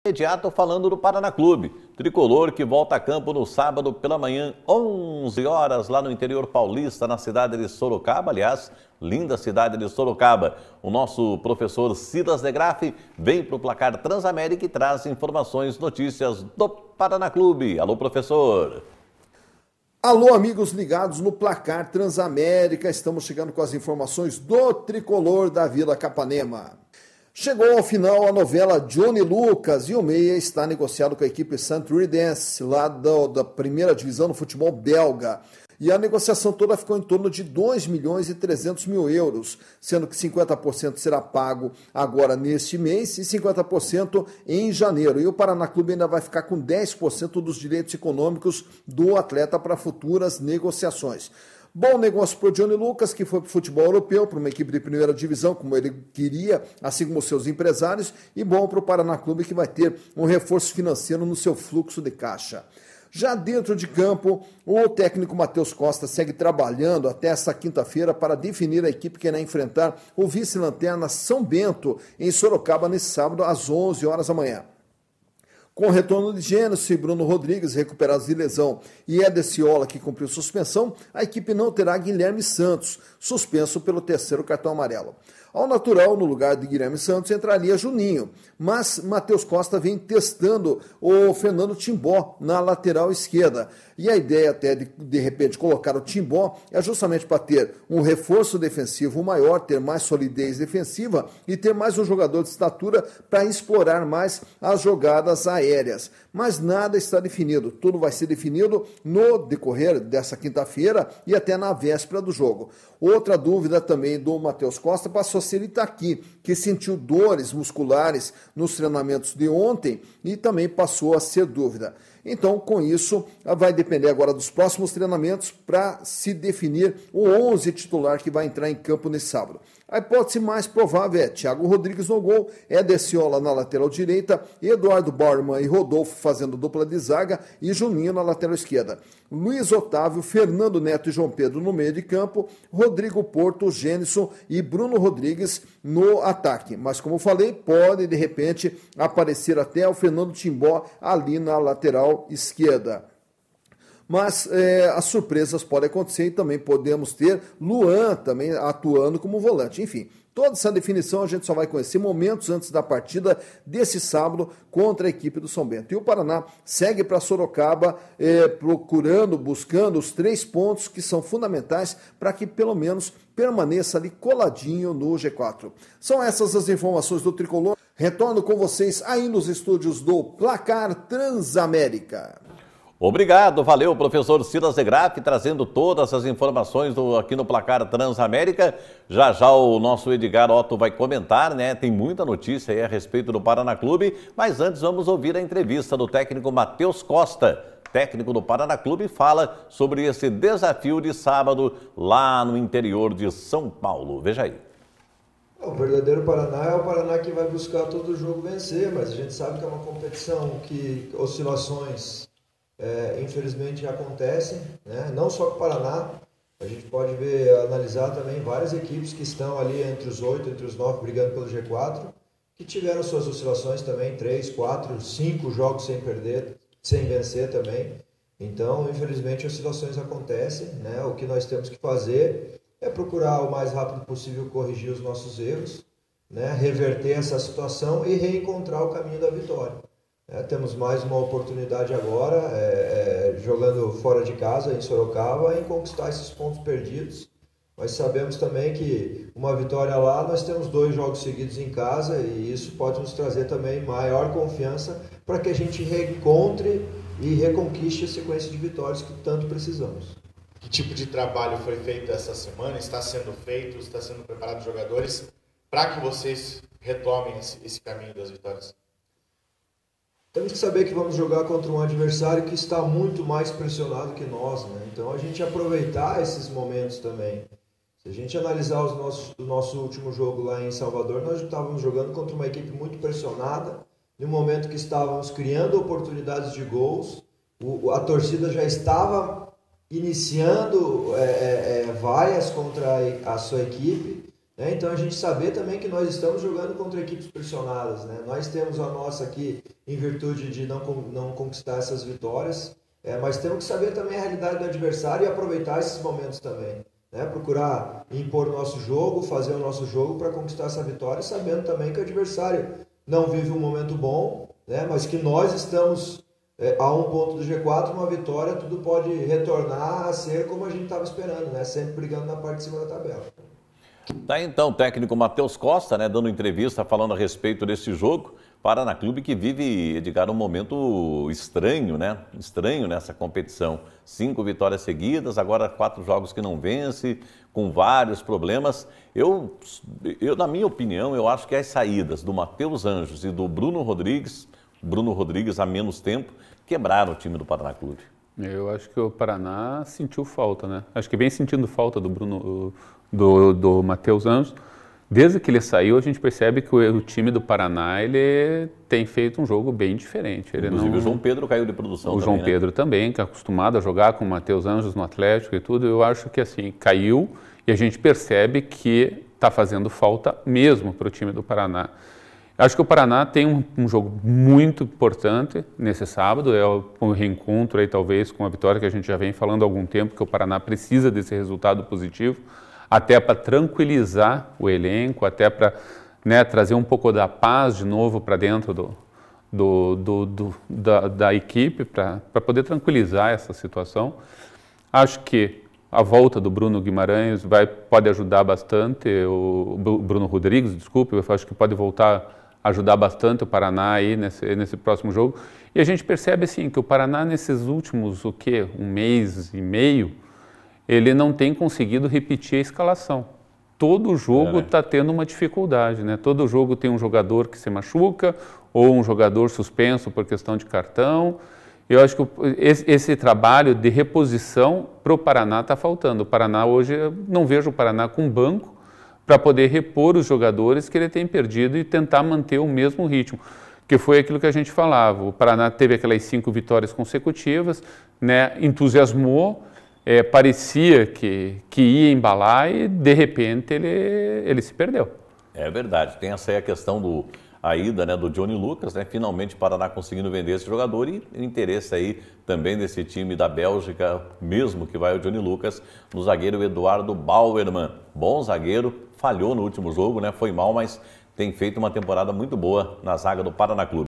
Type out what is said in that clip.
Imediato falando do Paraná Clube, tricolor que volta a campo no sábado pela manhã, 11 horas, lá no interior paulista, na cidade de Sorocaba, aliás, linda cidade de Sorocaba. O nosso professor Silas de Graff vem para o Placar Transamérica e traz informações, notícias do Paraná Clube. Alô, professor! Alô, amigos ligados no Placar Transamérica, estamos chegando com as informações do tricolor da Vila Capanema. Chegou ao final a novela Johnny Lucas e o Meia está negociado com a equipe Saint-Tridence, lá da primeira divisão do futebol belga. E a negociação toda ficou em torno de 2 milhões e 300 mil euros, sendo que 50% será pago agora neste mês e 50% em janeiro. E o Paraná Clube ainda vai ficar com 10% dos direitos econômicos do atleta para futuras negociações. Bom negócio para o Johnny Lucas, que foi para o futebol europeu, para uma equipe de primeira divisão, como ele queria, assim como os seus empresários, e bom para o Paraná Clube, que vai ter um reforço financeiro no seu fluxo de caixa. Já dentro de campo, o técnico Matheus Costa segue trabalhando até esta quinta-feira para definir a equipe que irá enfrentar o vice-lanterna São Bento, em Sorocaba, nesse sábado, às 11 horas da manhã. Com o retorno de Gênesis e Bruno Rodrigues recuperados de lesão e Éder Ciola, que cumpriu suspensão, a equipe não terá Guilherme Santos, suspenso pelo terceiro cartão amarelo. Ao natural, no lugar de Guilherme Santos, entraria Juninho, mas Matheus Costa vem testando o Fernando Timbó na lateral esquerda. E a ideia até de repente, colocar o Timbó é justamente para ter um reforço defensivo maior, ter mais solidez defensiva e ter mais um jogador de estatura para explorar mais as jogadas aéreas. Mas nada está definido, tudo vai ser definido no decorrer dessa quinta-feira e até na véspera do jogo. Outra dúvida também do Matheus Costa passou a ser Itaqui, que sentiu dores musculares nos treinamentos de ontem e também passou a ser dúvida. Então, com isso, vai depender agora dos próximos treinamentos para se definir o 11 titular que vai entrar em campo nesse sábado. A hipótese mais provável é Thiago Rodrigues no gol, Éder Ciola na lateral direita, Eduardo Bormann e Rodolfo fazendo dupla de zaga e Juninho na lateral esquerda. Luiz Otávio, Fernando Neto e João Pedro no meio de campo, Rodrigo Porto, Gênison e Bruno Rodrigues no ataque. Mas, como falei, pode de repente aparecer até o Fernando Timbó ali na lateral esquerda. Mas as surpresas podem acontecer e também podemos ter Luan também atuando como volante. Enfim, toda essa definição a gente só vai conhecer momentos antes da partida desse sábado contra a equipe do São Bento. E o Paraná segue para Sorocaba buscando os 3 pontos que são fundamentais para que pelo menos permaneça ali coladinho no G4. São essas as informações do Tricolor. Retorno com vocês aí nos estúdios do Placar Transamérica. Obrigado, valeu, professor Silas de Graff, trazendo todas as informações aqui no Placar Transamérica. Já já o nosso Edgar Otto vai comentar, né? Tem muita notícia aí a respeito do Paraná Clube, mas antes vamos ouvir a entrevista do técnico Matheus Costa. Técnico do Paraná Clube fala sobre esse desafio de sábado lá no interior de São Paulo. Veja aí. O verdadeiro Paraná é o Paraná que vai buscar todo jogo vencer, mas a gente sabe que é uma competição que oscilações infelizmente acontecem, né? Não só com o Paraná, a gente pode analisar também várias equipes que estão ali entre os 8, entre os 9 brigando pelo G4, que tiveram suas oscilações também, 3, 4, 5 jogos sem perder, sem vencer também. Então, infelizmente, oscilações acontecem, né? O que nós temos que fazer é procurar o mais rápido possível corrigir os nossos erros, né? Reverter essa situação e reencontrar o caminho da vitória. Temos mais uma oportunidade agora, jogando fora de casa, em Sorocaba, em conquistar esses pontos perdidos. Mas sabemos também que uma vitória lá, nós temos 2 jogos seguidos em casa e isso pode nos trazer também maior confiança para que a gente reencontre e reconquiste a sequência de vitórias que tanto precisamos. Que tipo de trabalho foi feito essa semana? Está sendo feito, está sendo preparado jogadores para que vocês retomem esse caminho das vitórias? Temos que saber que vamos jogar contra um adversário que está muito mais pressionado que nós, né? Então a gente aproveitar esses momentos também. Se a gente analisar o nosso último jogo lá em Salvador, nós estávamos jogando contra uma equipe muito pressionada, no momento que estávamos criando oportunidades de gols, a torcida já estava iniciando vaias contra a sua equipe, né? Então a gente saber também que nós estamos jogando contra equipes pressionadas, né? Nós temos a nossa aqui em virtude de não conquistar essas vitórias, mas temos que saber também a realidade do adversário e aproveitar esses momentos também, né? Procurar impor o nosso jogo, fazer o nosso jogo para conquistar essa vitória, sabendo também que o adversário não vive um momento bom, né? Mas que nós estamos a um ponto do G4, uma vitória, tudo pode retornar a ser como a gente estava esperando, né? Sempre brigando na parte de cima da tabela. Tá então o técnico Matheus Costa, né, dando entrevista falando a respeito desse jogo. Paraná Clube que vive, Edgar, um momento estranho, né? Estranho nessa competição. 5 vitórias seguidas, agora 4 jogos que não vence, com vários problemas. Eu, na minha opinião, eu acho que as saídas do Matheus Anjos e do Bruno Rodrigues há menos tempo, quebraram o time do Paraná Clube. Eu acho que o Paraná sentiu falta, né? Acho que vem sentindo falta do Matheus Anjos. Desde que ele saiu, a gente percebe que o time do Paraná ele tem feito um jogo bem diferente. Inclusive o João Pedro caiu de produção também. O João Pedro também, que é acostumado a jogar com o Matheus Anjos no Atlético e tudo. Eu acho que assim, caiu e a gente percebe que está fazendo falta mesmo para o time do Paraná. Acho que o Paraná tem um jogo muito importante nesse sábado, é o reencontro aí talvez com a vitória que a gente já vem falando há algum tempo, que o Paraná precisa desse resultado positivo, até para tranquilizar o elenco, até para, né, trazer um pouco da paz de novo para dentro da equipe, para poder tranquilizar essa situação. Acho que a volta do Bruno Guimarães pode ajudar bastante, o Bruno Rodrigues, desculpe, eu acho que pode voltar a ajudar bastante o Paraná aí nesse próximo jogo. E a gente percebe assim, que o Paraná nesses últimos, um mês e meio, ele não tem conseguido repetir a escalação. Todo jogo está tendo uma dificuldade, né? Todo jogo tem um jogador que se machuca ou um jogador suspenso por questão de cartão. Eu acho que esse trabalho de reposição para o Paraná está faltando. O Paraná hoje, eu não vejo o Paraná com banco para poder repor os jogadores que ele tem perdido e tentar manter o mesmo ritmo, que foi aquilo que a gente falava. O Paraná teve aquelas 5 vitórias consecutivas, né? Entusiasmou, parecia que ia embalar e, de repente, ele se perdeu. É verdade. Tem essa aí a questão a ida, né, do Johnny Lucas, né? Finalmente o Paraná conseguindo vender esse jogador e interesse aí também desse time da Bélgica, mesmo que vai o Johnny Lucas, no zagueiro Eduardo Bauerman. Bom zagueiro, falhou no último jogo, né? Foi mal, mas tem feito uma temporada muito boa na zaga do Paraná Clube.